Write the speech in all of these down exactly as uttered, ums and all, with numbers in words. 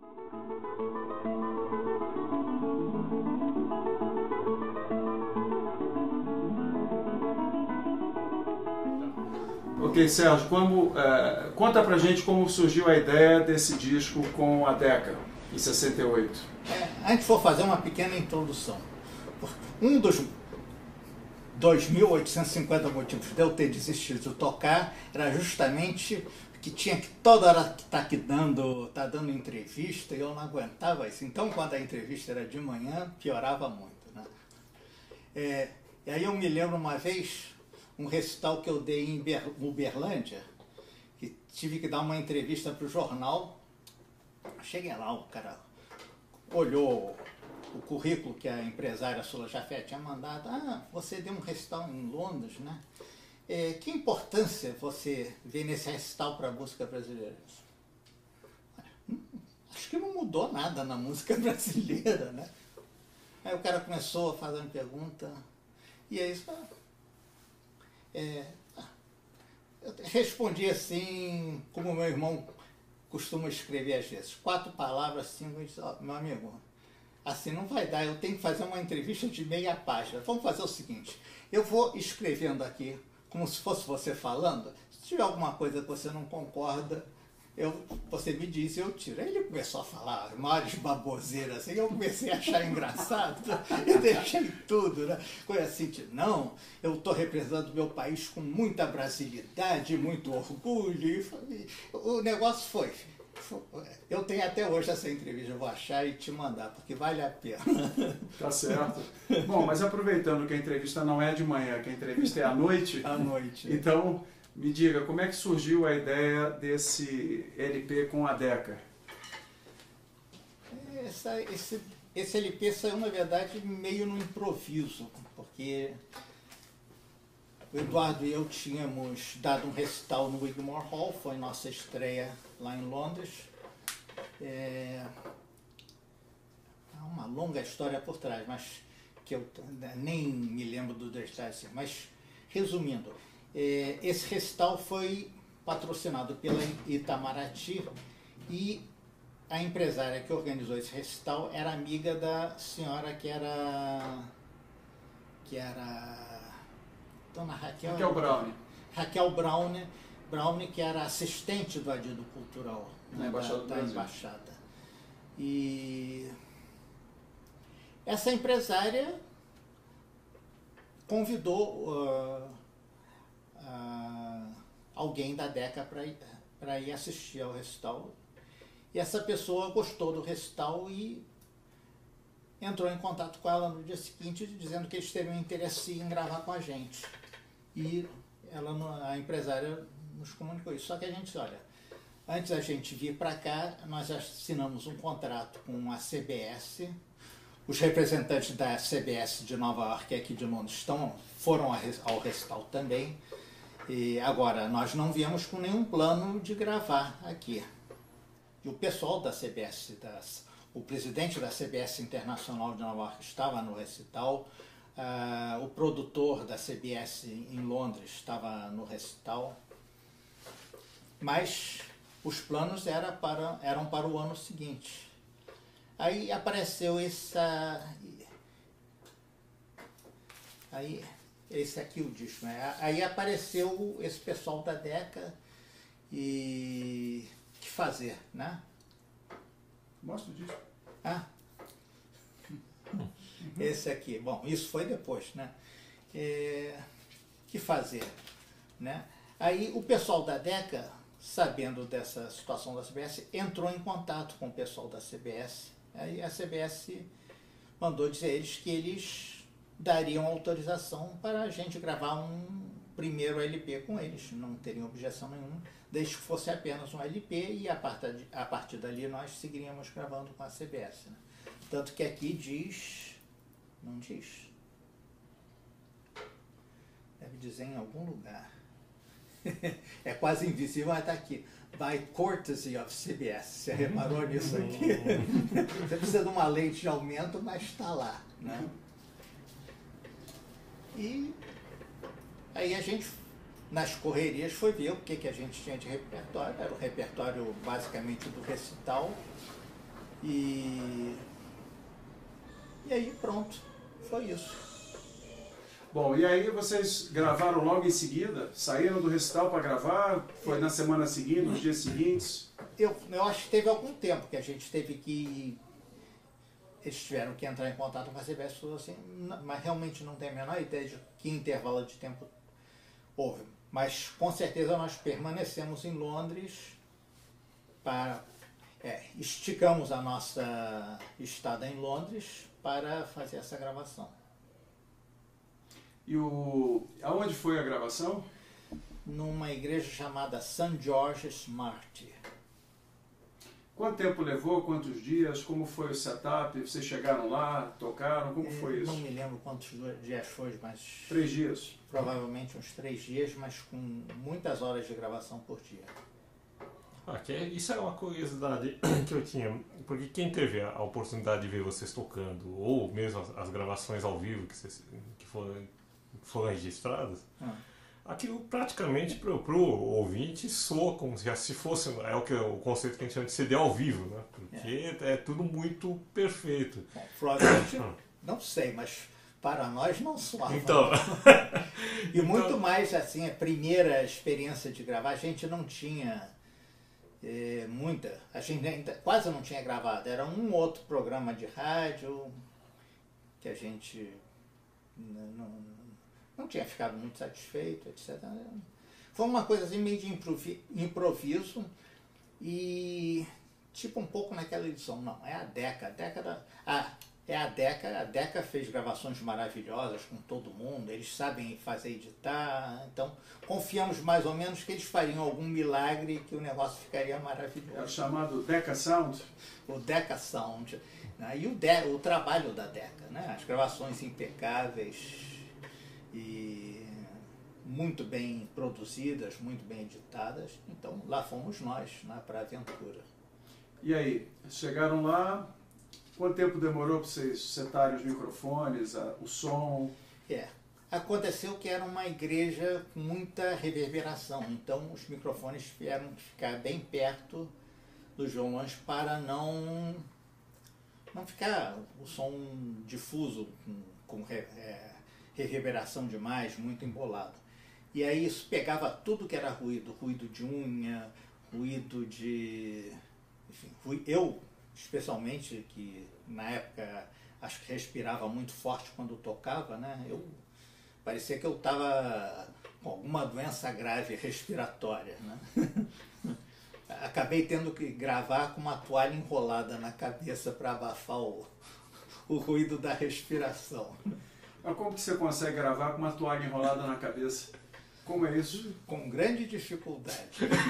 Ok, Sérgio, como, uh, conta pra gente como surgiu a ideia desse disco com a Decca, em sessenta e oito. É, a gente for fazer uma pequena introdução. Um dos dois mil oitocentos e cinquenta motivos de eu ter desistido de tocar era justamente que tinha que toda hora estar aqui dando, tá dando entrevista e eu não aguentava isso. Então, quando a entrevista era de manhã, piorava muito, né? É, e aí eu me lembro uma vez, um recital que eu dei em Uberlândia, que tive que dar uma entrevista para o jornal. Cheguei lá, o cara olhou o currículo que a empresária Sula Jafé tinha mandado. Ah, você deu um recital em Londres, né? É, que importância você vê nesse recital para a música brasileira? Hum, acho que não mudou nada na música brasileira, né? Aí o cara começou a fazer uma pergunta, e é isso. É, eu respondi assim, como meu irmão costuma escrever às vezes, quatro palavras assim, eu disse, oh, meu amigo, assim não vai dar, eu tenho que fazer uma entrevista de meia página. Vamos fazer o seguinte, eu vou escrevendo aqui, como se fosse você falando, se tiver alguma coisa que você não concorda, eu, você me diz e eu tiro. Aí ele começou a falar maiores baboseiras, assim, eu comecei a achar engraçado, eu deixei tudo, né? Coisa assim, de, não, eu estou representando o meu país com muita brasilidade, muito orgulho, e o negócio foi... Eu tenho até hoje essa entrevista, eu vou achar e te mandar, porque vale a pena. Tá certo. Bom, mas aproveitando que a entrevista não é de manhã, que a entrevista é à noite. À noite. Então, me diga, como é que surgiu a ideia desse L P com a Decca? Essa, esse, esse L P saiu, na verdade, meio no improviso, porque o Eduardo e eu tínhamos dado um recital no Wigmore Hall, foi nossa estreia lá em Londres. É uma longa história por trás, mas que eu nem me lembro do detalhe assim. Mas, resumindo, é, esse recital foi patrocinado pela Itamaraty e a empresária que organizou esse recital era amiga da senhora que era... que era... Dona Raquel, Raquel Brown. Raquel Brown, Brown, que era assistente do adido cultural, na né, Embaixada da, do da Brasil. embaixada. E essa empresária convidou uh, uh, alguém da Decca para ir, para ir assistir ao recital. E essa pessoa gostou do recital e entrou em contato com ela no dia seguinte, dizendo que eles teriam interesse em gravar com a gente. E ela, a empresária nos comunicou isso. Só que a gente, olha, antes da gente vir para cá, nós assinamos um contrato com a C B S. Os representantes da C B S de Nova York e aqui de Londres estão, foram ao recital também. E agora, nós não viemos com nenhum plano de gravar aqui. E o pessoal da C B S, das, o presidente da C B S Internacional de Nova York estava no recital, uh, o produtor da C B S em Londres estava no recital, mas os planos era para, eram para o ano seguinte. Aí apareceu essa... Aí, esse aqui o disco, né? Aí apareceu esse pessoal da Decca e... o que fazer, né? Mostra o disco. Ah, esse aqui. Bom, isso foi depois, né? É, que fazer, né? Aí o pessoal da Decca, sabendo dessa situação da C B S, entrou em contato com o pessoal da C B S. Aí a C B S mandou dizer a eles que eles dariam autorização para a gente gravar um primeiro L P com eles. Não teriam objeção nenhuma, desde que fosse apenas um L P, e a partir, a partir dali nós seguiríamos gravando com a C B S, né? Tanto que aqui diz... não diz. Deve dizer em algum lugar. É quase invisível, mas está aqui. By courtesy of C B S. Você reparou nisso aqui? Você precisa de uma lente de aumento, mas está lá, né? E aí a gente, nas correrias, foi ver o que, que a gente tinha de repertório. Era o repertório basicamente do recital. E, e aí pronto, foi isso. Bom, e aí vocês gravaram logo em seguida? Saíram do recital para gravar? Foi na semana seguinte, nos dias seguintes? Eu, eu acho que teve algum tempo que a gente teve que... Eles tiveram que entrar em contato com a C B S, assim, mas realmente não tenho a menor ideia de que intervalo de tempo houve. Mas com certeza nós permanecemos em Londres para... É, esticamos a nossa estada em Londres para fazer essa gravação. E o... aonde foi a gravação? Numa igreja chamada Saint George's Martyr. Quanto tempo levou? Quantos dias? Como foi o setup? Vocês chegaram lá? Tocaram? Como foi isso? Não me lembro quantos dias foi, mas... Três dias? Provavelmente uns três dias, mas com muitas horas de gravação por dia. Ah, que é, isso é uma curiosidade que eu tinha, porque quem teve a oportunidade de ver vocês tocando, ou mesmo as, as gravações ao vivo que, vocês, que foram, foram registradas, ah. aquilo praticamente para o ouvinte soa como se, se fosse, é o, que, o conceito que a gente chama de C D ao vivo, né? Porque é, é tudo muito perfeito. Bom, provavelmente, não sei, mas para nós não soava. Então. E muito então, mais assim, a primeira experiência de gravar, a gente não tinha... É, muita, a gente ainda quase não tinha gravado, era um outro programa de rádio que a gente não, não, não tinha ficado muito satisfeito, etcétera. Foi uma coisa assim meio de improviso e tipo um pouco naquela edição, não, é a Decca, a década, ah, é a Decca, a Decca fez gravações maravilhosas com todo mundo, eles sabem fazer editar, então confiamos mais ou menos que eles fariam algum milagre que o negócio ficaria maravilhoso. É o chamado Decca Sound? O Decca Sound, né? E o, de, o trabalho da Decca, né? As gravações impecáveis e muito bem produzidas, muito bem editadas, então lá fomos nós, né, para a aventura. E aí, chegaram lá... Quanto tempo demorou para vocês setarem os microfones, a, o som? É, aconteceu que era uma igreja com muita reverberação, então os microfones vieram ficar bem perto dos violões para não, não ficar o som difuso, com, com é, reverberação demais, muito embolado. E aí isso pegava tudo que era ruído, ruído de unha, ruído de... Enfim, eu... especialmente que na época acho que respirava muito forte quando tocava, né? Eu parecia que eu estava com alguma doença grave respiratória, né? Acabei tendo que gravar com uma toalha enrolada na cabeça para abafar o, o ruído da respiração. Mas como que você consegue gravar com uma toalha enrolada na cabeça? Como é isso? Com grande dificuldade.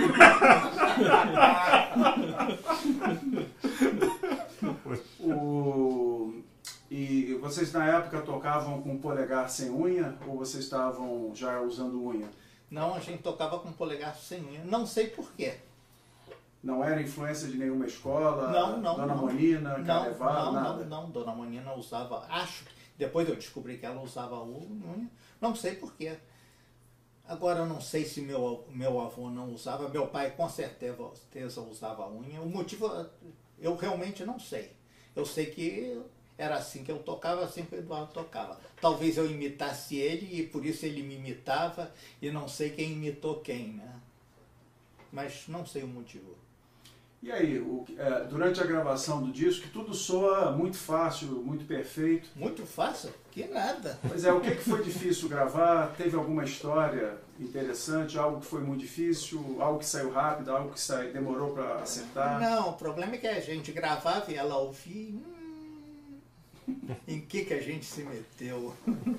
o... E vocês na época tocavam com polegar sem unha ou vocês estavam já usando unha? Não, a gente tocava com polegar sem unha. Não sei porquê. Não era influência de nenhuma escola? Não, não. Dona não. Monina, não, Carnaval, não, nada? Não, não, Dona Monina usava... Acho que depois eu descobri que ela usava unha. Não sei porquê. Agora eu não sei se meu, meu avô não usava, meu pai com certeza usava unha. O motivo eu realmente não sei. Eu sei que era assim que eu tocava, assim que o Eduardo tocava. Talvez eu imitasse ele e por isso ele me imitava e não sei quem imitou quem, né? Mas não sei o motivo. E aí, o, é, durante a gravação do disco, tudo soa muito fácil, muito perfeito. Muito fácil? Que nada. Pois é, o que, que foi difícil gravar? Teve alguma história interessante, algo que foi muito difícil, algo que saiu rápido, algo que saiu, demorou para acertar? Não, o problema é que a gente gravava e ela ouvia. Hum, em que, que a gente se meteu?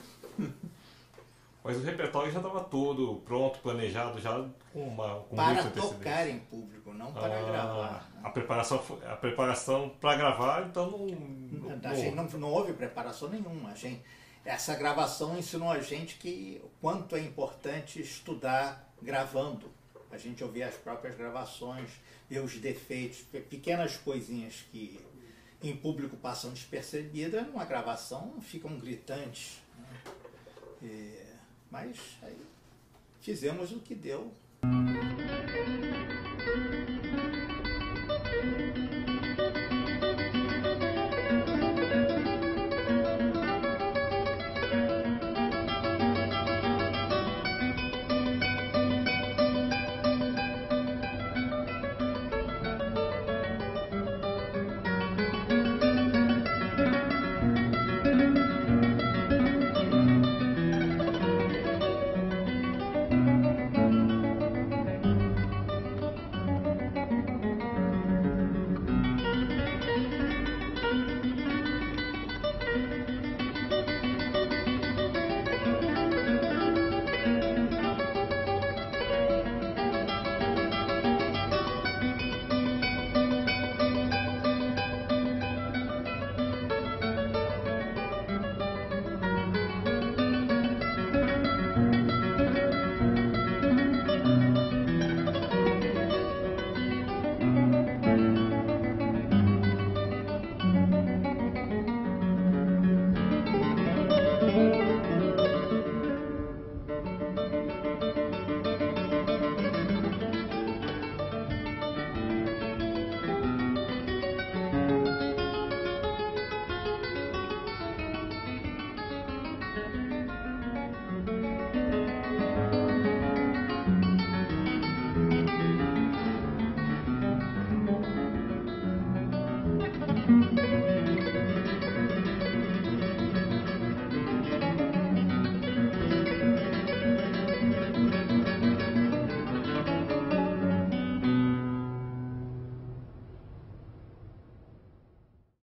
Mas o repertório já estava todo pronto, planejado, já com uma com para tocar em público, não para ah, gravar. Né? A preparação, a preparação para gravar, então não não, não, a gente não, não houve preparação nenhuma. A gente, essa gravação ensinou a gente que o quanto é importante estudar gravando. A gente ouvir as próprias gravações, ver os defeitos, pequenas coisinhas que em público passam despercebidas, numa gravação ficam gritantes. Né? E, mas aí fizemos o que deu.